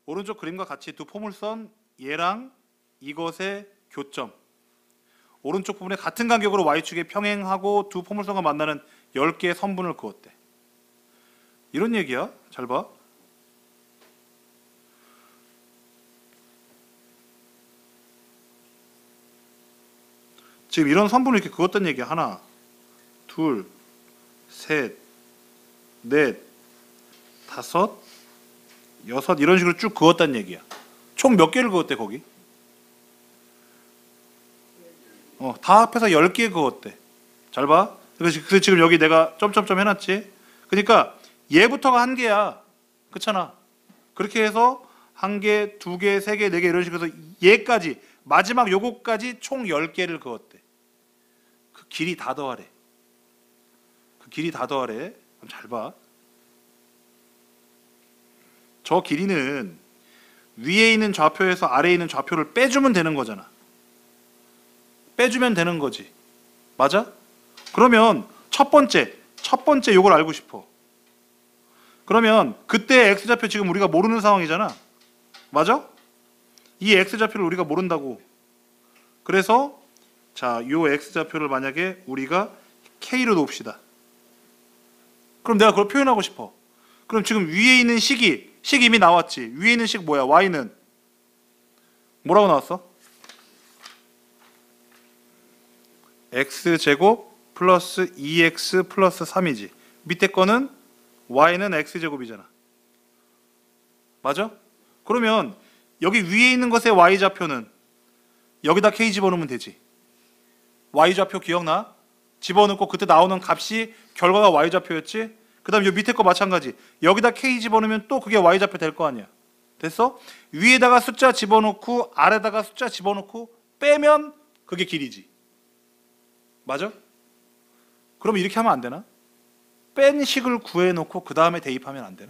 오른쪽 그림과 같이 두 포물선 얘랑 이것의 교점. 오른쪽 부분에 같은 간격으로 y축에 평행하고 두 포물선과 만나는 10개의 선분을 그었대. 이런 얘기야. 잘 봐. 지금 이런 선분을 이렇게 그었단 얘기야. 하나, 둘, 셋, 넷, 다섯, 여섯 이런 식으로 쭉 그었단 얘기야. 총 몇 개를 그었대 거기? 다 합해서 10개 그었대. 잘 봐. 그래서 지금 여기 내가 점점점 해놨지. 그러니까 얘부터가 한 개야. 그렇잖아. 그렇게 해서 한 개, 두 개, 세 개, 네 개 이런 식으로 해서 얘까지 마지막 요거까지 총 10개를 그었대. 그 길이 다 더하래. 그 길이 다 더하래. 그럼 잘 봐. 저 길이는 위에 있는 좌표에서 아래에 있는 좌표를 빼주면 되는 거잖아. 빼주면 되는 거지. 맞아? 그러면 첫 번째 요걸 알고 싶어. 그러면 그때 x좌표 지금 우리가 모르는 상황이잖아. 맞아? 이 x좌표를 우리가 모른다고. 그래서 자, 요 x좌표를 만약에 우리가 k로 놓읍시다. 그럼 내가 그걸 표현하고 싶어. 그럼 지금 위에 있는 식 이미 나왔지. 위에 있는 식 뭐야? y는 뭐라고 나왔어? x제곱 플러스 2x 플러스 3이지. 밑에 거는 y는 x제곱이잖아. 맞아? 그러면 여기 위에 있는 것의 y좌표는 여기다 k 집어넣으면 되지. y좌표 기억나? 집어넣고 그때 나오는 값이 결과가 y좌표였지? 그 다음에 이 밑에 거 마찬가지. 여기다 k 집어넣으면 또 그게 y좌표 될 거 아니야. 됐어? 위에다가 숫자 집어넣고 아래다가 숫자 집어넣고 빼면 그게 길이지. 맞아? 그럼 이렇게 하면 안 되나? 뺀 식을 구해놓고 그 다음에 대입하면 안 되나?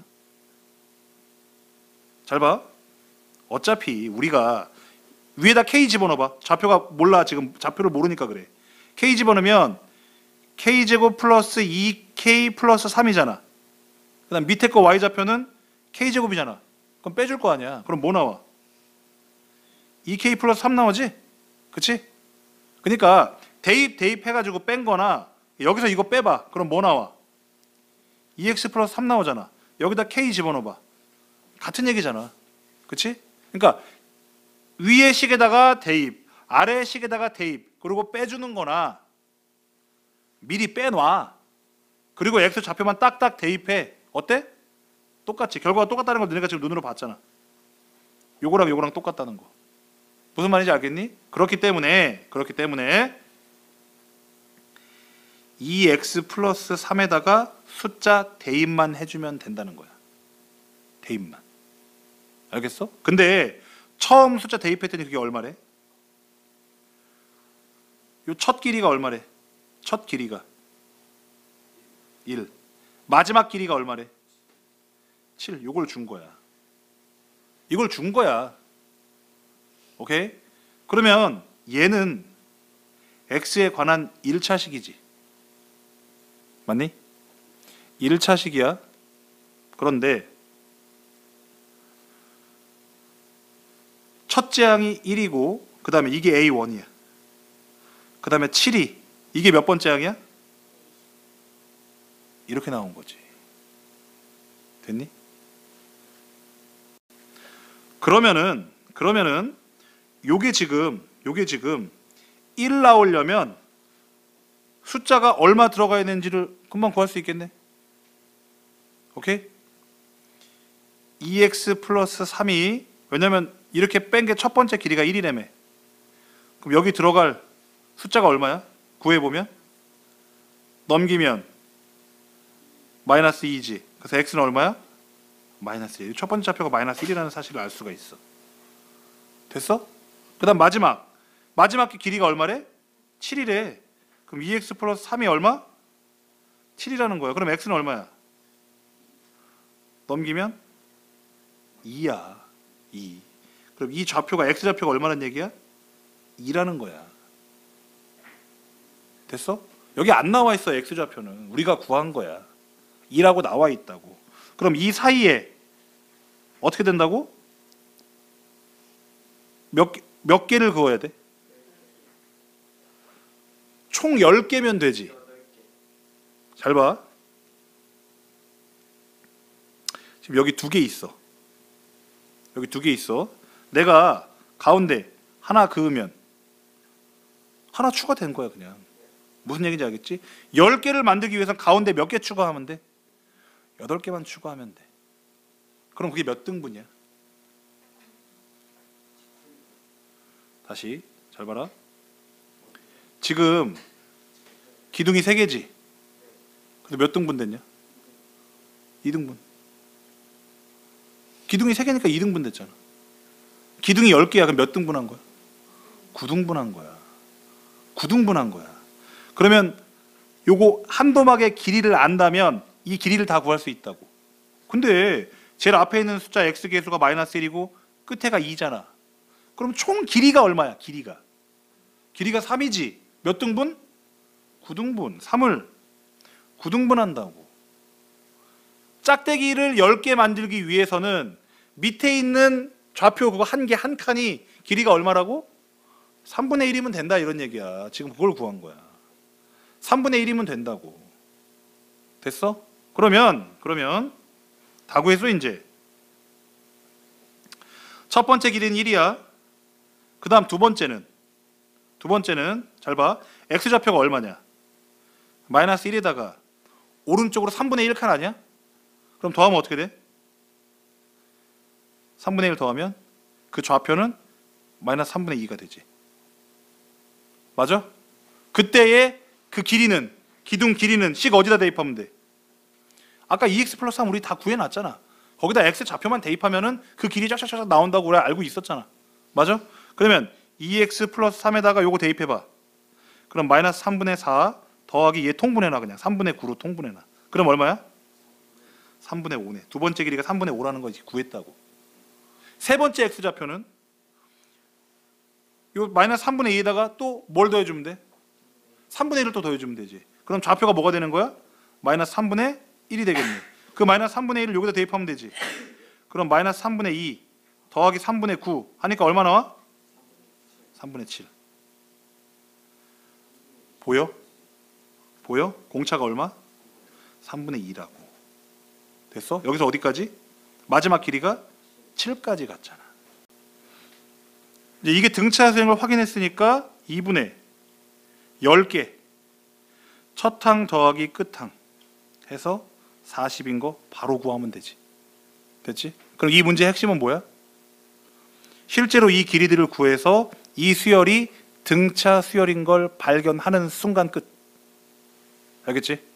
잘 봐. 어차피 우리가 위에다 k 집어넣어봐. 좌표가 몰라. 지금 좌표를 모르니까 그래. k 집어넣으면 k제곱 플러스 2k 플러스 3이잖아. 그 다음 밑에 거 y좌표는 k제곱이잖아. 그럼 빼줄 거 아니야. 그럼 뭐 나와? 2k 플러스 3 나오지? 그치? 그러니까 대입해가지고 뺀 거나 여기서 이거 빼봐. 그럼 뭐 나와? 2x 플러스 3 나오잖아. 여기다 k 집어넣어봐. 같은 얘기잖아. 그치? 그러니까 위의 식에다가 대입, 아래의 식에다가 대입, 그리고 빼주는 거나 미리 빼놔. 그리고 x 좌표만 딱딱 대입해. 어때? 똑같지. 결과가 똑같다는 걸 너네가 지금 눈으로 봤잖아. 요거랑 똑같다는 거. 무슨 말인지 알겠니? 그렇기 때문에 2x 플러스 3에다가 숫자 대입만 해주면 된다는 거야. 대입만. 알겠어? 근데 처음 숫자 대입했더니 그게 얼마래? 요 첫 길이가 얼마래? 첫 길이가 1. 마지막 길이가 얼마래? 7. 요걸 준 거야. 이걸 준 거야. 오케이? 그러면 얘는 x에 관한 1차식이지. 맞니? 1차식이야. 그런데 첫째 항이 1이고 그 다음에 이게 A1이야. 그 다음에 7이 이게 몇 번째 항이야? 이렇게 나온 거지. 됐니? 그러면은 요게 지금 1 나오려면 숫자가 얼마 들어가야 되는지를 금방 구할 수 있겠네. 오케이? 2x 플러스 3이 왜냐면 이렇게 뺀 게 첫 번째 길이가 1이라며. 그럼 여기 들어갈 숫자가 얼마야? 구해보면 넘기면 마이너스 2지. 그래서 x는 얼마야? 마이너스 1. 첫 번째 좌표가 마이너스 1이라는 사실을 알 수가 있어. 됐어? 그 다음 마지막 길이가 얼마래? 7이래. 그럼 2x 플러스 3이 얼마? 7이라는 거야. 그럼 x는 얼마야? 넘기면 2야. 2. 그럼 이 좌표가 x좌표가 얼마는 얘기야? 2라는 거야. 됐어? 여기 안 나와 있어. x좌표는. 우리가 구한 거야. 2라고 나와 있다고. 그럼 이 사이에 어떻게 된다고? 몇 개를 그어야 돼? 총 10개면 되지. 잘 봐. 지금 여기 2개 있어. 여기 2개 있어. 내가 가운데 하나 그으면 하나 추가된 거야 그냥. 무슨 얘기인지 알겠지? 10개를 만들기 위해서 가운데 몇 개 추가하면 돼? 8개만 추가하면 돼. 그럼 그게 몇 등분이야? 다시 잘 봐라. 지금 기둥이 3개지? 근데 몇 등분 됐냐? 2등분. 기둥이 3개니까 2등분 됐잖아. 기둥이 10개야. 그럼 몇 등분한 거야? 9등분한 거야. 9등분한 거야. 그러면 요거 한 도막의 길이를 안다면 이 길이를 다 구할 수 있다고. 근데 제일 앞에 있는 숫자 x 개수가 마이너스 1이고 끝에가 2잖아. 그럼 총 길이가 얼마야? 길이가 3이지. 몇 등분? 9등분. 3을 9등분한다고. 짝대기를 10개 만들기 위해서는 밑에 있는 좌표 그거 한 개 한 칸이 길이가 얼마라고? 3분의 1이면 된다 이런 얘기야. 지금 그걸 구한 거야. 3분의 1이면 된다고. 됐어? 그러면 다 구했어 이제. 첫 번째 길이는 1이야. 그 다음 두 번째는 잘 봐. x좌표가 얼마냐? 마이너스 1에다가 오른쪽으로 3분의 1칸 아니야? 그럼 더하면 어떻게 돼? 3분의 1 더하면 그 좌표는 마이너스 3분의 2가 되지. 맞아? 그때의 그 길이는, 기둥 길이는 식 어디다 대입하면 돼? 아까 2x 플러스 3 우리 다 구해놨잖아. 거기다 x 좌표만 대입하면은 그 길이 쫙쫙쫙 나온다고 우리 알고 있었잖아. 맞아? 그러면 2x 플러스 3에다가 요거 대입해봐. 그럼 마이너스 3분의 4 더하기 얘 통분해놔. 그냥 3분의 9로 통분해놔. 그럼 얼마야? 3분의 5네. 두 번째 길이가 3분의 5라는 거 구했다고. 세 번째 x좌표는 요 마이너스 3분의 2에다가 또 뭘 더해주면 돼? 3분의 1을 또 더해주면 되지. 그럼 좌표가 뭐가 되는 거야? 마이너스 3분의 1이 되겠네. 그 마이너스 3분의 1을 여기다 대입하면 되지. 그럼 마이너스 3분의 2 더하기 3분의 9 하니까 얼마 나와? 3분의 7. 보여? 공차가 얼마? 3분의 2라고. 됐어? 여기서 어디까지? 마지막 길이가 7까지 갔잖아. 이제 이게 등차 수행을 확인했으니까 2분의 10개 첫 항 더하기 끝 항 해서 40인 거 바로 구하면 되지. 됐지? 그럼 이 문제의 핵심은 뭐야? 실제로 이 길이들을 구해서 이 수열이 등차 수열인 걸 발견하는 순간 끝. 알겠지?